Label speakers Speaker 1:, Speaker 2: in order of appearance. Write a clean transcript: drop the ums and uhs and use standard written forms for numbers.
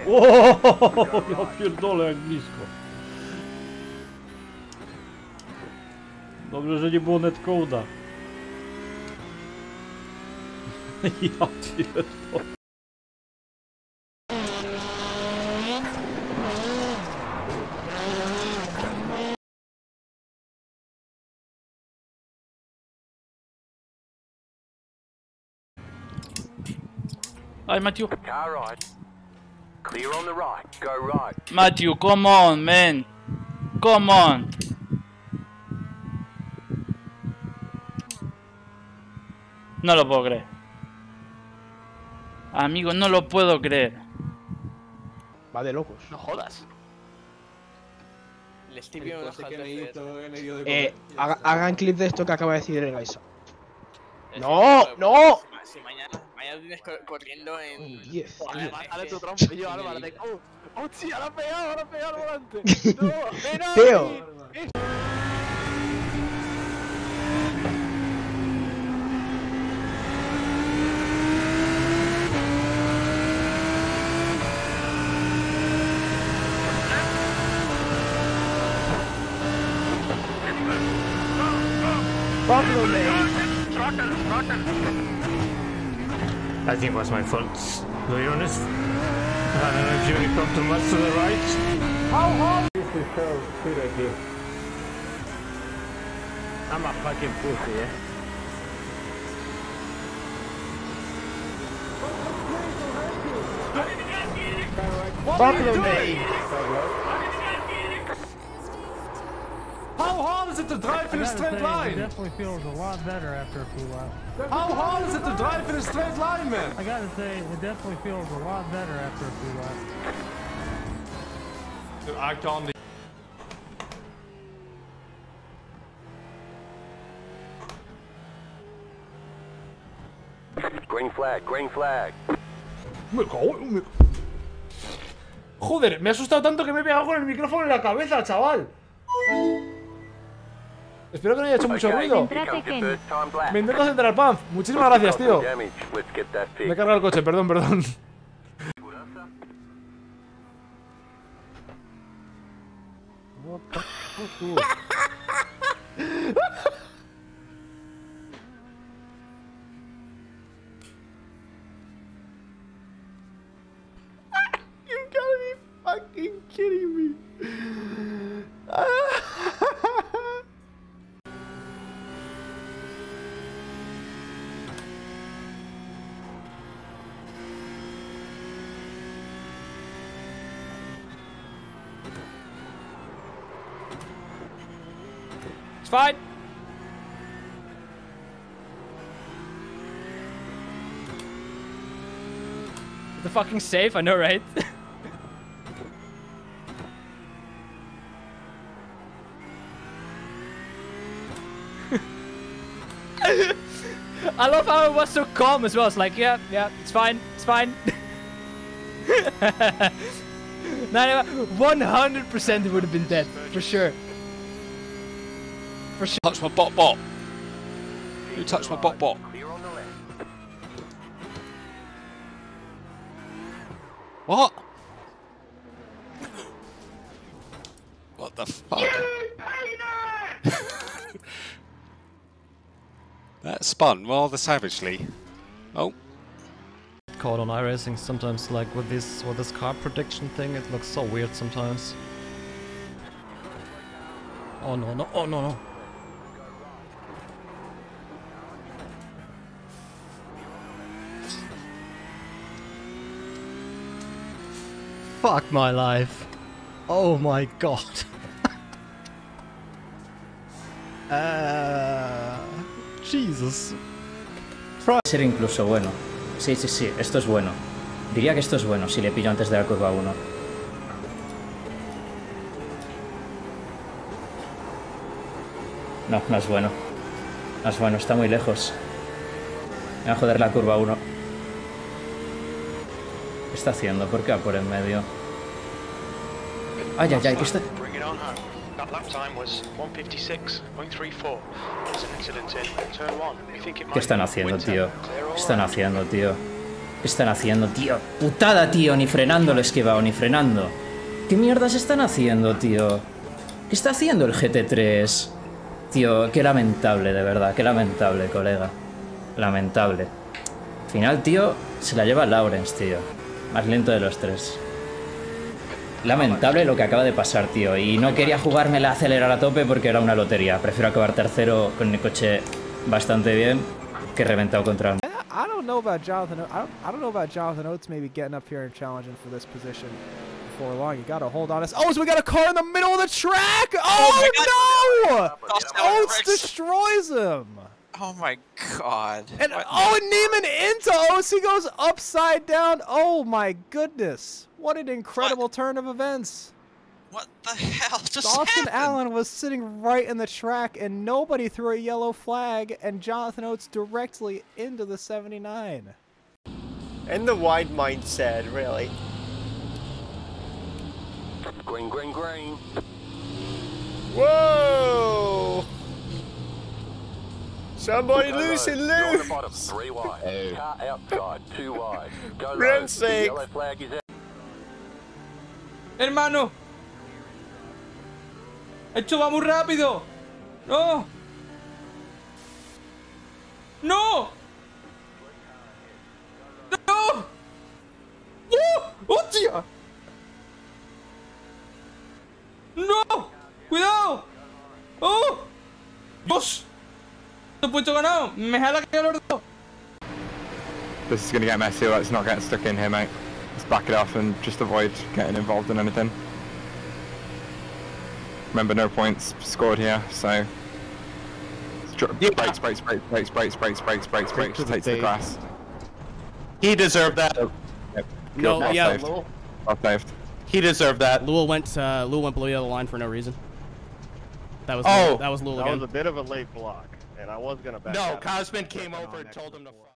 Speaker 1: O, ja pierdolę jak blisko. Dobrze, że nie było netcode'a. Ja pierdolę.
Speaker 2: Hi, Matthew.
Speaker 3: Car right. Clear on the right. Go right.
Speaker 2: Matthew, come on, man. Come on. No lo puedo creer. Amigo, no lo puedo creer.
Speaker 4: Va de locos.
Speaker 5: No jodas. El Stevie me baja
Speaker 4: Hagan clip de esto que acaba de decir el Gaisa. ¡No! ¡No!
Speaker 5: Si mañana tienes corriendo en...
Speaker 4: 10.
Speaker 5: Dale tu trompo y yo, Álvaro, te... ¡Oh, sí! ¡Ahora ha pegado al volante! ¡No!
Speaker 4: Teo.
Speaker 1: I think it was my fault, to be honest. I don't know if you come too much to the right. How hard is this curve speed here? I'm a fucking pussy, yeah? Follow me!
Speaker 6: How hard is it to drive in a straight line?
Speaker 7: It definitely feels a lot better after a few laps.
Speaker 6: How hard is it to drive in a straight line, man?
Speaker 7: I gotta say, it definitely feels a lot better after a few laps.
Speaker 6: Dude, I can't.
Speaker 3: Green flag. Green flag.
Speaker 1: Joder, me ha asustado tanto que me he pegado con el micrófono en la cabeza, chaval. Espero que no haya hecho mucho ruido. Me intento centrar, Pam. Muchísimas gracias, tío. Me he cargado el coche, perdón, perdón.
Speaker 5: You gotta be fucking kidding me.
Speaker 2: It's fine. The fucking safe, I know, right? I love how it was so calm as well. It's like, yeah, it's fine, it's fine. 100% it would have been dead, for sure. For sure.
Speaker 8: Touch my bot. Who touched my bot?
Speaker 3: Clear on the left.
Speaker 8: What? What the fuck? That spun rather savagely. Oh.
Speaker 1: Caught on iRacing sometimes, like with this car prediction thing, it looks so weird sometimes. Oh no, no, oh no, no. Fuck my life. Oh my god. Jesus.
Speaker 9: Ser incluso bueno. Sí, sí, sí, esto es bueno. Diría que esto es bueno si le pillo antes de la curva 1. No, no es bueno. No es bueno, está muy lejos. Me va a joder la curva 1. ¿Qué está haciendo? ¿Por qué va por en medio? Ay, ay, ay, que está... ¿Qué están haciendo, tío? ¿Qué están haciendo, tío? ¿Qué están haciendo, tío? ¡Putada, tío! Ni frenando lo he esquivado, ni frenando. ¿Qué mierdas están haciendo, tío? ¿Qué está haciendo el GT3? Tío, qué lamentable, de verdad. Qué lamentable, colega. Lamentable. Al final, tío, se la lleva Lawrence, tío. Más lento de los tres. Lamentable lo que acaba de pasar, tío. Y no quería jugármela a acelerar a tope porque era una lotería. Prefiero acabar tercero con el coche bastante bien que reventado contra el...
Speaker 5: I don't know about Jonathan. I don't know about Jonathan Oates maybe getting up here and challenging for this position before long. You gotta hold on. Oh, so we got a car in the middle of the track. Oh, no! Oates destroys him.
Speaker 10: Oh my god.
Speaker 5: And Neiman into Oates. He goes upside down. Oh my goodness! What an incredible turn of events.
Speaker 10: What the hell just
Speaker 5: Austin
Speaker 10: happened?
Speaker 5: Allen was sitting right in the track and nobody threw a yellow flag and Jonathan Oates directly into the 79.
Speaker 4: In the wide mindset, really.
Speaker 3: Green, green, green.
Speaker 4: Whoa! Somebody loose and
Speaker 3: You're on the
Speaker 4: loose!
Speaker 3: bottom, 3 wide. Car outside, 2 wide. Go low.
Speaker 4: Run
Speaker 3: The yellow flag is out.
Speaker 6: Hermano. Esto va muy rápido. No. No. No. ¡Hostia! ¡No! ¡Cuidado! ¡Oh! ¡Dios! ¡No he puesto ganado! ¡Me jala que el orto!
Speaker 11: This is going to get messy. Let's not get stuck in here, mate. Let's back it off and just avoid getting involved in anything. Remember, no points scored here, so... Brakes, brakes, brakes, brakes, brakes, brakes, brakes, brakes, brakes, take to the grass.
Speaker 12: He deserved that.
Speaker 11: Yep.
Speaker 13: No,
Speaker 11: well
Speaker 13: yeah.
Speaker 11: saved. Well saved.
Speaker 12: He deserved that.
Speaker 13: Lewell went below the other line for no reason. That was
Speaker 12: Oh.
Speaker 13: that was Lewell
Speaker 5: That
Speaker 13: again.
Speaker 5: was a bit of a late block, and I was gonna back
Speaker 12: No,
Speaker 5: out.
Speaker 12: Cosman came over and told him to...